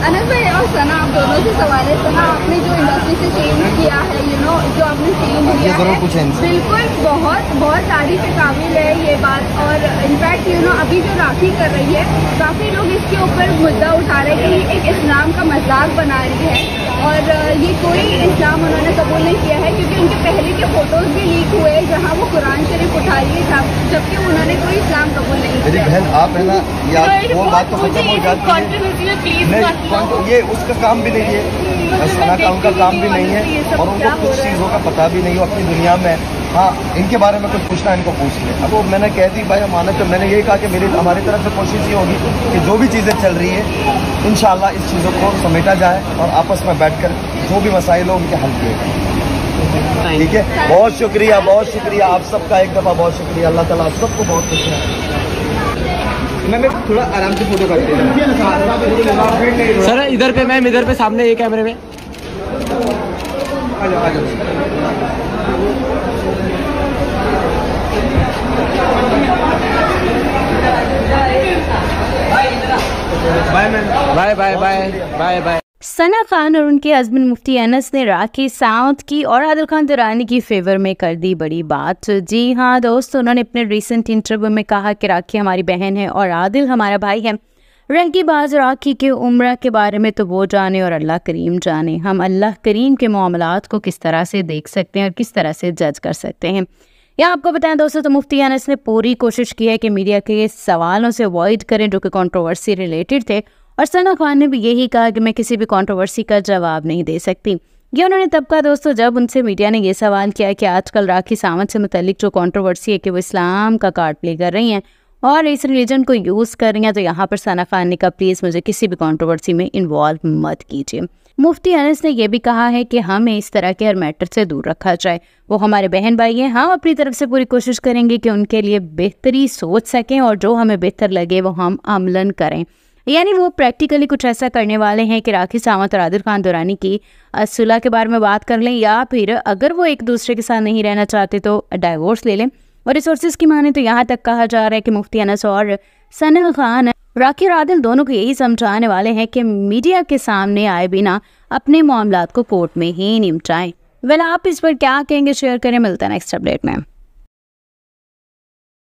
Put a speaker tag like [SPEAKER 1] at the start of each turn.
[SPEAKER 1] अनस भाई और सना, आप दोनों से सवाल है। सना, आपने जो इंडस्ट्री से चेंज किया है, जो आपने चेंज किया है, बिल्कुल बहुत बहुत तारीफ के काबिल है ये बात। और इनफैक्ट अभी जो राखी कर रही है, काफ़ी लोग इसके ऊपर मुद्दा उठा रहे हैं कि ये एक इस्लाम का मजाक बना रही है और ये कोई इस्लाम उन्होंने कबूल नहीं किया है, क्योंकि उनके पहले के फोटोज भी लीक हुए जहाँ वो कुरान शरीफ उठा रही है, जबकि उन्होंने कोई इस्लाम कबूल नहीं किया।
[SPEAKER 2] बहन आप है ना, वो बात तो खत्म हो जाती है, ये उसका काम भी नहीं है, सना का उनका काम भी नहीं है और उनको कुछ चीज़ों का पता भी नहीं हो अपनी दुनिया में। हाँ, इनके बारे में कुछ पूछना इनको पूछ ले। अब वो मैंने कह दी भाई माना, तो मैंने यही कहा कि हमारी तरफ से कोशिश ये होगी कि जो भी चीज़ें चल रही है इंशाल्लाह इस चीज़ों को समेटा जाए और आपस में बैठकर जो भी मसाइल हो उनके हल किए जाए। ठीक है, बहुत शुक्रिया आप सबका, एक दफ़ा बहुत शुक्रिया। अल्लाह ताला सबको बहुत शुक्रिया। मैं थोड़ा आराम से फोटो करते हैं
[SPEAKER 3] सर, इधर पे मैम, इधर पे सामने ये कैमरे में।
[SPEAKER 2] आ जाओ।
[SPEAKER 3] Bye bye bye bye bye.
[SPEAKER 4] Sana Khan और उनके हस्बैंड मुफ्ती अनस ने राखी सावंत की और आदिल खान दुरानी की फेवर में कर दी बड़ी बात। जी हाँ दोस्तों, उन्होंने अपने रिसेंट इंटरव्यू में कहा कि राखी हमारी बहन है और आदिल हमारा भाई है। रंगी बाज राखी के उम्र के बारे में तो वो जाने और अल्लाह करीम जाने। हम अल्लाह करीम के मामलात को किस तरह से देख सकते हैं और किस तरह से जज कर सकते हैं। या आपको बताएं दोस्तों, तो मुफ्ती अनस ने पूरी कोशिश की है कि मीडिया के सवालों से अवॉइड करें जो कि कंट्रोवर्सी रिलेटेड थे, और सना खान ने भी यही कहा कि मैं किसी भी कंट्रोवर्सी का जवाब नहीं दे सकती। ये उन्होंने तब कहा दोस्तों जब उनसे मीडिया ने ये सवाल किया कि आजकल राखी सावंत से मुतल्लिक जो कंट्रोवर्सी है कि वो इस्लाम का कार्ड प्ले कर रही हैं और इस रिलीजन को यूज़ कर रही हैं, तो यहाँ पर सना खान ने कहा प्लीज़ मुझे किसी भी कंट्रोवर्सी में इन्वॉल्व मत कीजिए। मुफ्ती अनस ने यह भी कहा है कि हमें इस तरह के हर मैटर से दूर रखा जाए। वो हमारे बहन भाई हैं, हम अपनी तरफ से पूरी कोशिश करेंगे कि उनके लिए बेहतरी सोच सकें और जो हमें बेहतर लगे वो हम अमलन करें। यानी वो प्रैक्टिकली कुछ ऐसा करने वाले हैं कि राखी सावंत और आदिल खान दुरानी की सुलह के बारे में बात कर लें, या फिर अगर वो एक दूसरे के साथ नहीं रहना चाहते तो डाइवोर्स ले लें। और रिसोर्सेज की माने तो यहाँ तक कहा जा रहा है कि मुफ्ती अनस और सना खान राखी और आदिल दोनों को यही समझाने वाले हैं कि मीडिया के सामने आए बिना अपने मामलात को कोर्ट में ही निपटाएं। वेल, आप इस पर क्या कहेंगे शेयर करें। मिलता है नेक्स्ट अपडेट में।